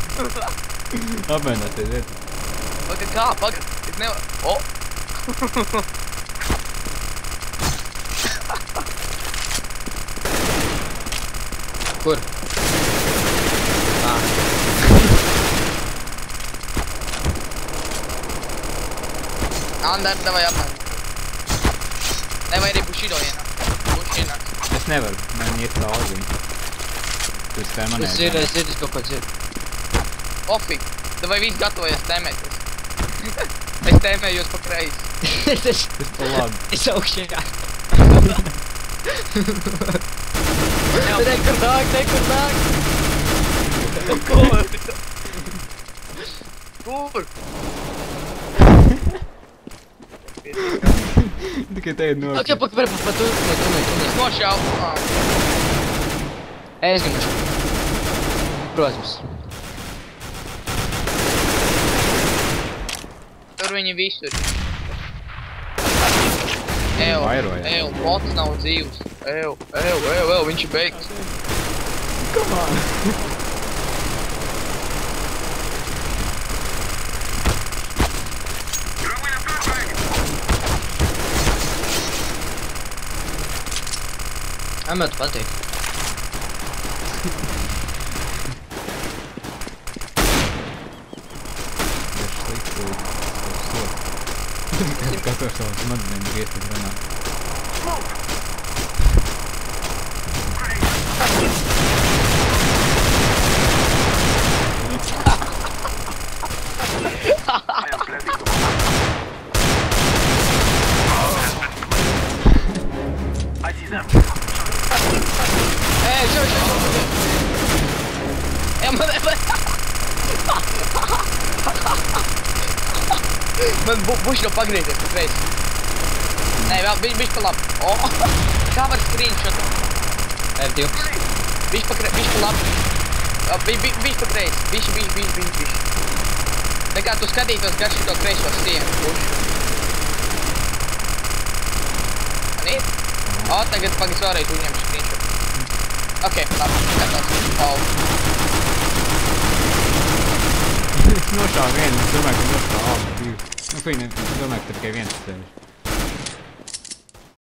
Apmēnāties, iet. Pagad kā, pagad. Es nevaru. O! Kur? Ander, davai apmēr. Ne, vai arī bušido ienāk. Bušināk. Es nevaru, man iet cauri viņu. Tu spēj manēt. Es dzirdu, kaut ko dzirdu. Ofik, davai visi gatavojas tēmēties. Es tēmējos pa kreisi. Es pa labi. Es augšējā. Nekur nāk. Kur? Tikai te ir nokļūt. Ok, pa tu. Es nošauju. Es gan nošauju. Protams. Tur viņi visur. Ew, bots nav dzīvs. Ew, viņš ir beigts. Come on. Man tu patīk. Es sliktu. Es katru savu smadzenēm griezt uz runā. Man buši no pagrieties pa kreisi. Nē, vēl bišķi pa labi. O! Kā var screenshot? F12. Bišķi pa labi. Bišķi pa kreisi. Bišķi. Tā kā tu skatītos gar šito kreiso sienu. Buši. Man ir? O, tagad pagis vēlreiz uzņem screenshot. Ok, labi. Skatās. Es nošāvu vienu, es domāju, ka nošāvu divus. Nu, es domāju, ka tikai viens tevis.